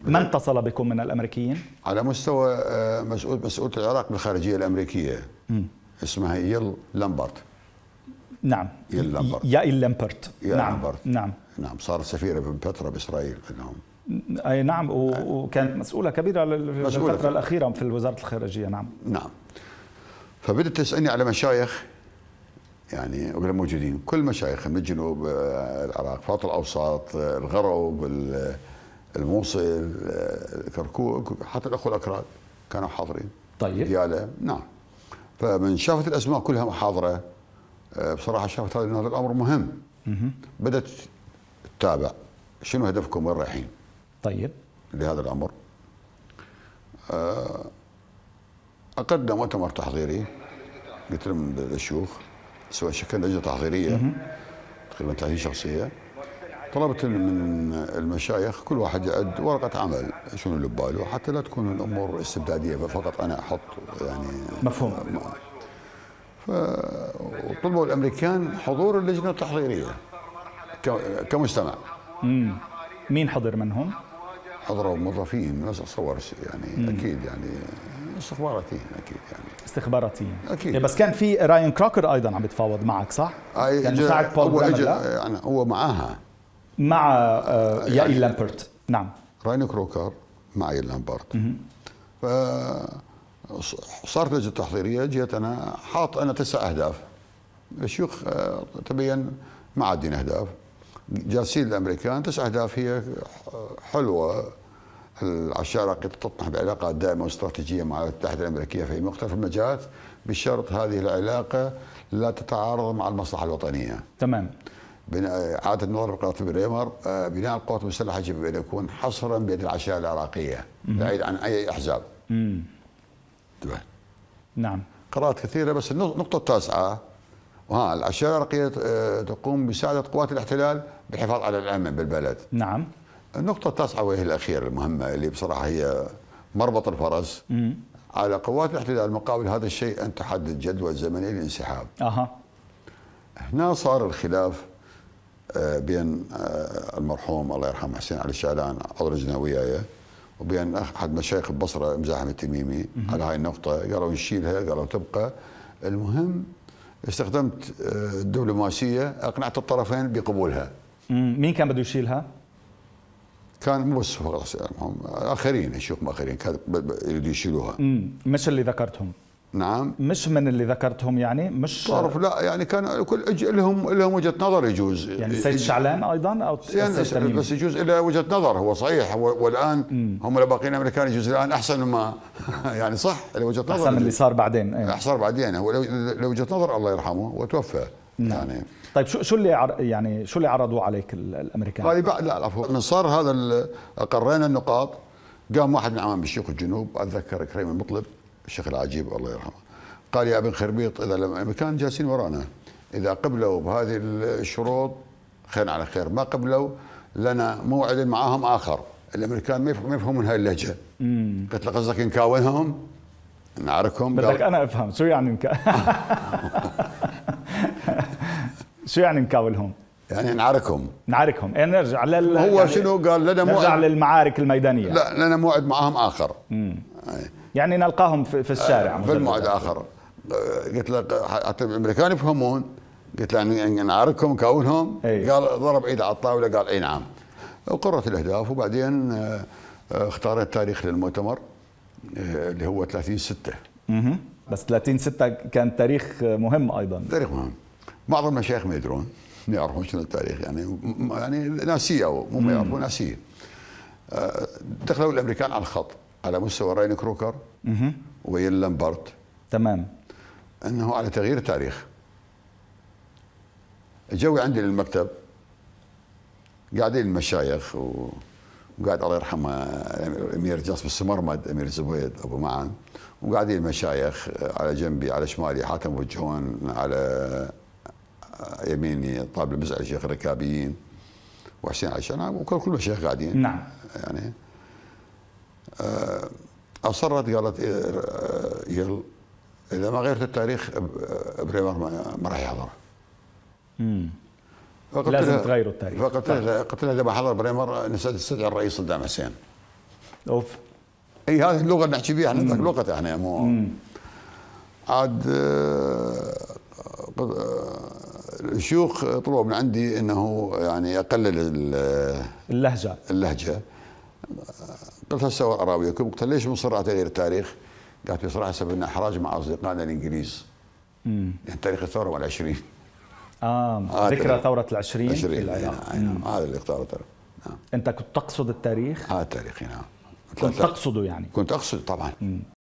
من اتصل بكم من الأمريكيين؟ على مستوى مسؤولة العراق بالخارجية الأمريكية اسمها ييل لامبرت. نعم، يائيل لامبرت. نعم، صارت سفيرة بفترة بإسرائيل بينهم. أي نعم، وكانت مسؤولة كبيرة الفترة الأخيرة في وزارة الخارجية. نعم. فبدت تسألني على مشايخ يعني غير موجودين، كل مشايخ من جنوب العراق، فاط الأوسط، الغرب، الموصل، كركوك، حتى الأخوة الأكراد كانوا حاضرين. طيب. ديالى. نعم. فمن شافت الأسماء كلها حاضرة بصراحة شافت هذا الأمر مهم. بدأت تتابع شنو هدفكم، وين رايحين؟ طيب. لهذا الأمر أقدم مؤتمر تحضيري، قلت لهم للشيوخ سواء شكلنا لجنة تحضيرية تقريبا 30 شخصية، طلبت من المشايخ كل واحد يعد ورقة عمل شنو اللي بباله حتى لا تكون الأمور استبدادية فقط أنا أحط يعني. مفهوم. وطلبوا الأمريكان حضور اللجنة التحضيرية كمستمع. مين حضر منهم؟ حضروا موظفين، ناس اتصور يعني اكيد يعني استخباراتيين اكيد يعني. استخباراتيين اكيد. بس كان في راين كروكر ايضا عم يتفاوض معك صح؟ كان مساعد بول بريمر. يعني هو معاها مع يائيل لامبرت. نعم. راين كروكر مع يائيل لامبرت. صارت لجنة تحضيرية، جيت انا حاط انا 9 اهداف. الشيوخ تبين ما عادين اهداف، جالسين الامريكان 9 اهداف هي حلوه. العراق تطمح بعلاقات دائمه واستراتيجيه مع الولايات المتحده الامريكيه في مختلف المجالات، بشرط هذه العلاقه لا تتعارض مع المصلحه الوطنيه. تمام. اعاده النظر بقرار بريمر، بناء القوات المسلحه يجب ان يكون حصرا بيد العشائر العراقيه بعيد عن اي احزاب. نعم. قرارات كثيره، بس النقطه التاسعه العشائر العراقيه تقوم بمساعده قوات الاحتلال بالحفاظ على الامن بالبلد. نعم. النقطة التاسعة وهي الأخيرة المهمة اللي بصراحة هي مربط الفرس. على قوات الاحتلال مقابل هذا الشيء أن تحدد جدول زمني للانسحاب. هنا صار الخلاف بين المرحوم الله يرحمه حسين علي الشعلان عضو اللجنة وياي، وبين أحد مشايخ البصرة مزاحم التميمي على هاي النقطة. قالوا نشيلها، قالوا تبقى. المهم استخدمت الدبلوماسية، أقنعت الطرفين بقبولها. مين كان بده يشيلها؟ كان مو بس خلاص يعني اخرين، الشيوخ اخرين كانوا يريدوا يشيلوها. مش اللي ذكرتهم. نعم. مش من اللي ذكرتهم يعني، مش طرف لا يعني كان كل لهم وجهه نظر يجوز. يعني السيد شعلان ايضا او يعني بس يجوز له وجهه نظر، هو صحيح والان هم الباقيين الامريكان يجوز الان احسن ما يعني صح له وجهه نظر احسن من اللي صار بعدين. صار بعدين هو له وجهه نظر الله يرحمه وتوفى. يعني طيب شو اللي عرضوا عليك الامريكان؟ لا العفو، من صار هذا اقرينا النقاط، قام واحد من عوام الشيوخ الجنوب اتذكر كريم المطلب الشيخ العجيب الله يرحمه، قال يا ابن خربيط اذا الامريكان جالسين ورانا اذا قبلوا بهذه الشروط خير على خير، ما قبلوا لنا موعد معاهم اخر. الامريكان ما يفهمون هاي اللهجه. قلت له قصدك نكاونهم نعركهم؟ بدك انا افهم شو يعني شو يعني نكاولهم؟ يعني نعركهم يعني نرجع هو يعني شنو قال لنا موعد، نرجع للمعارك الميدانيه. لا لنا موعد معهم اخر. يعني نلقاهم في الشارع في الموعد اخر. قلت له حتى الامريكان يفهمون، قلت له يعني نعركهم نكاونهم. قال ضرب ايده على الطاوله قال اي نعم. وقررت الاهداف وبعدين اختارت تاريخ للمؤتمر اللي هو 30/6. بس 30/6 كان تاريخ مهم ايضا. تاريخ مهم. بعض المشايخ ما يدرون، ما يعرفون شنو التاريخ يعني ناسيه او مو ما يعرفون ناسيه. دخلوا الامريكان على الخط على مستوى راين كروكر ويل لامبرت. تمام. انه على تغيير التاريخ. جوي عندي للمكتب قاعدين المشايخ وقاعد الله يرحمه الامير جاسم السمرمد، امير زبيد ابو معن، وقاعدين المشايخ على جنبي على شمالي حاتم ابو الجهون، على يميني طالب المزعل الشيخ الركابيين وحسين عشان وكل المشايخ قاعدين. نعم. يعني اصرت قالت يل اذا ما غيرت التاريخ بريمر ما راح يحضر. لازم تغيروا التاريخ. قلت لها اذا ما حضر بريمر نستدعي الرئيس صدام حسين. اوف. اي هذه اللغه اللي نحكي بها احنا، ذاك الوقت احنا مو عاد. الشيوخ طلبوا من عندي انه يعني اقلل اللهجه. قلت هسه اراويكم. قلت ليش مصر على تغيير التاريخ؟ قالت لي صراحه سببنا احراج مع اصدقائنا الانجليز. يعني تاريخ الثوره مال 20. ذكرى ثوره ال20 في العراق. هذا اللي اختارته. انت كنت تقصد التاريخ؟ التاريخ، نعم. كنت تقصده يعني؟ كنت اقصد طبعا.